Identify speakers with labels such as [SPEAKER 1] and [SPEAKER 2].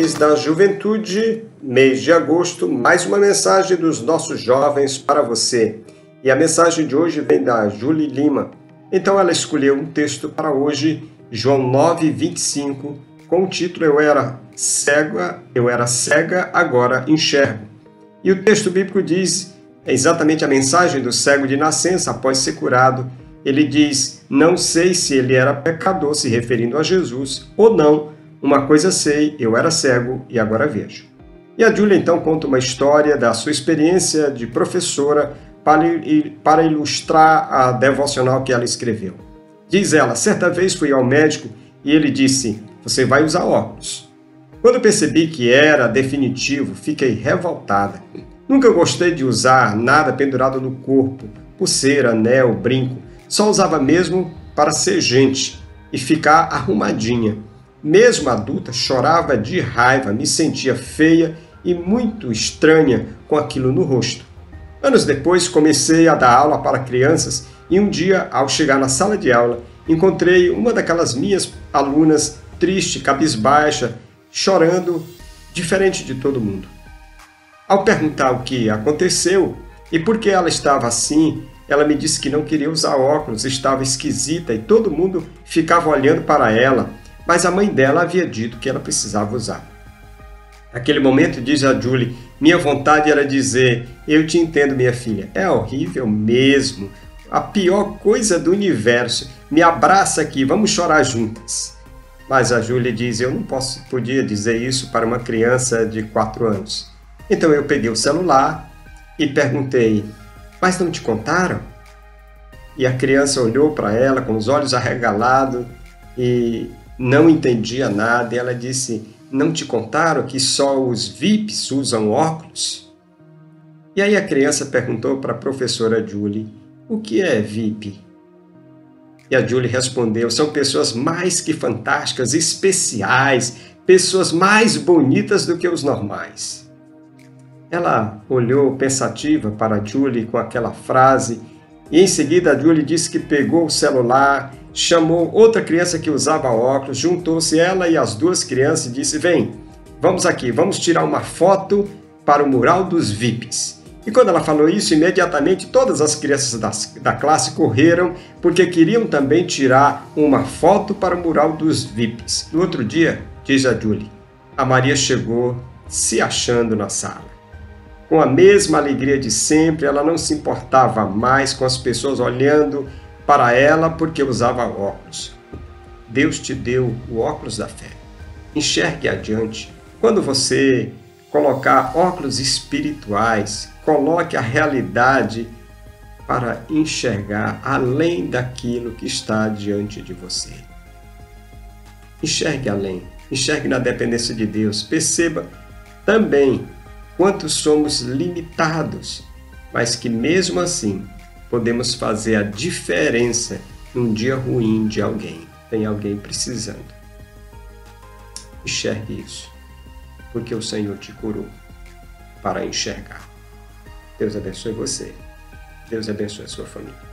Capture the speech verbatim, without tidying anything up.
[SPEAKER 1] Mês da Juventude, mês de agosto, mais uma mensagem dos nossos jovens para você. E a mensagem de hoje vem da Julie Lima. Então ela escolheu um texto para hoje, João nove, vinte e cinco, com o título Eu era cega, eu era cega, agora enxergo. E o texto bíblico diz, é exatamente a mensagem do cego de nascença após ser curado. Ele diz, não sei se ele era pecador, se referindo a Jesus, ou não. Uma coisa sei, eu era cego e agora vejo. E a Júlia então conta uma história da sua experiência de professora para, para ilustrar a devocional que ela escreveu. Diz ela, certa vez fui ao médico e ele disse, você vai usar óculos. Quando percebi que era definitivo, fiquei revoltada. Nunca gostei de usar nada pendurado no corpo, pulseira, anel, brinco. Só usava mesmo para ser gente e ficar arrumadinha. Mesmo adulta, chorava de raiva, me sentia feia e muito estranha com aquilo no rosto. Anos depois, comecei a dar aula para crianças e um dia, ao chegar na sala de aula, encontrei uma daquelas minhas alunas triste, cabisbaixa, chorando, diferente de todo mundo. Ao perguntar o que aconteceu e por que ela estava assim, ela me disse que não queria usar óculos, estava esquisita e todo mundo ficava olhando para ela. Mas a mãe dela havia dito que ela precisava usar. Naquele momento, diz a Julie, minha vontade era dizer, eu te entendo, minha filha, é horrível mesmo, a pior coisa do universo, me abraça aqui, vamos chorar juntas. Mas a Julie diz, eu não posso, podia dizer isso para uma criança de quatro anos. Então eu peguei o celular e perguntei, mas não te contaram? E a criança olhou para ela com os olhos arregalados e não entendia nada, e ela disse, não te contaram que só os V I Ps usam óculos? E aí a criança perguntou para a professora Julie, o que é V I P? E a Julie respondeu, são pessoas mais que fantásticas, especiais, pessoas mais bonitas do que os normais. Ela olhou pensativa para a Julie com aquela frase, e em seguida a Julie disse que pegou o celular, chamou outra criança que usava óculos, juntou-se ela e as duas crianças e disse, vem, vamos aqui, vamos tirar uma foto para o mural dos V I Ps. E quando ela falou isso, imediatamente todas as crianças da, da classe correram porque queriam também tirar uma foto para o mural dos V I Ps. No outro dia, diz a Julie, a Maria chegou se achando na sala. Com a mesma alegria de sempre, ela não se importava mais com as pessoas olhando para ela porque usava óculos. Deus te deu o óculos da fé. Enxergue adiante. Quando você colocar óculos espirituais, coloque a realidade para enxergar além daquilo que está diante de você. Enxergue além. Enxergue na dependência de Deus. Perceba também quanto somos limitados, mas que mesmo assim podemos fazer a diferença num dia ruim de alguém. Tem alguém precisando. Enxergue isso, porque o Senhor te curou para enxergar. Deus abençoe você. Deus abençoe a sua família.